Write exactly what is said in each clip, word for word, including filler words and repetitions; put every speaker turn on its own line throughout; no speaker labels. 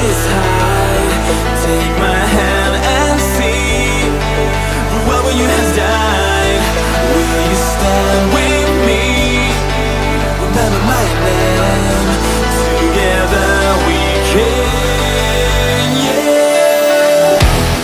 this high. Take my hand and see the world when you have died. Will you stand with me? Remember my name. Together we can, yeah.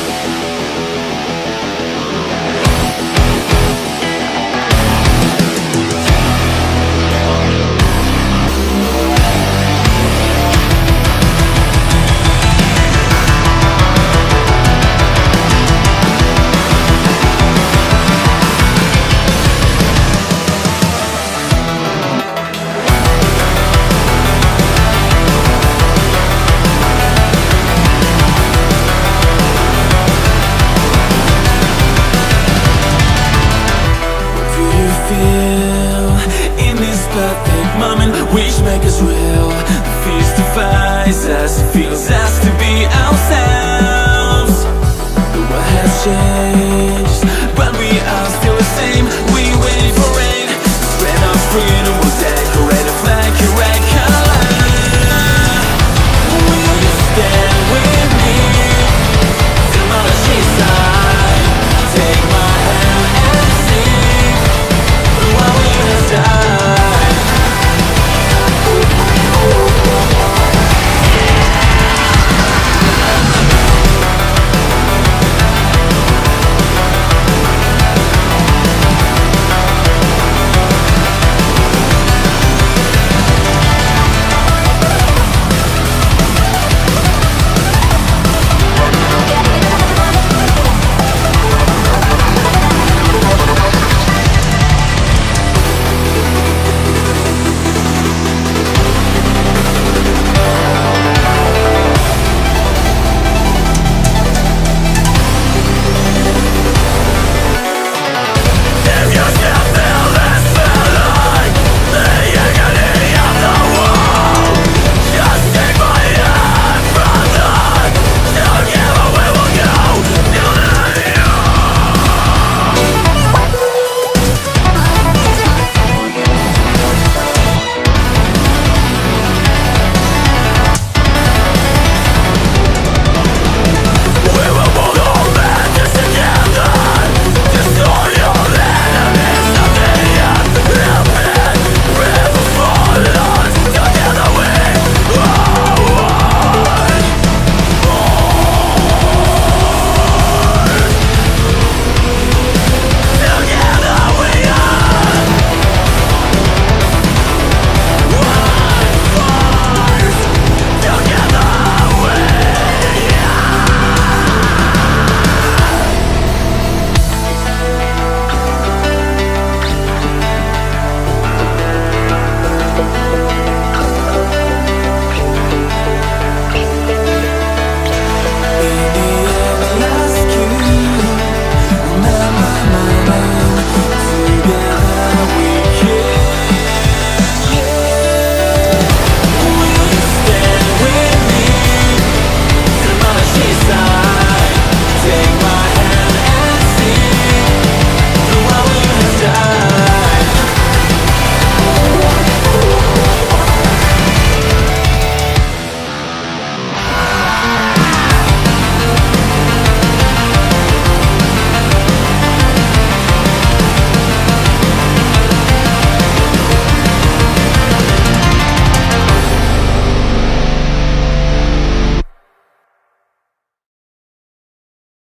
Which make us real. The feast defies us, it feels us to be ourselves. The world has changed, but we are still the same. We wait forever.